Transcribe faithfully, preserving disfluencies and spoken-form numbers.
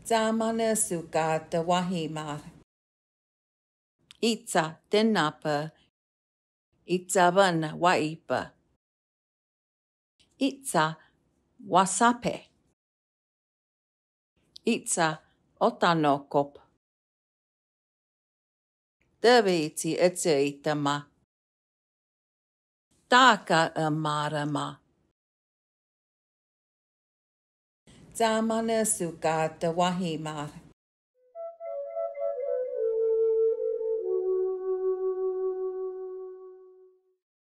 Tsaa nʉʉsukatʉ wahimarʉ. Itsa tenahpʉ. Itsabʉnʉ waʔipʉ. Itsa wasa. Itsa otʉnohkopʉ. Tʉbitsi ʉtsʉʔitʉ. Tahkaʔʉmarʉ. Tsaa nʉʉsukatʉ wahimarʉ.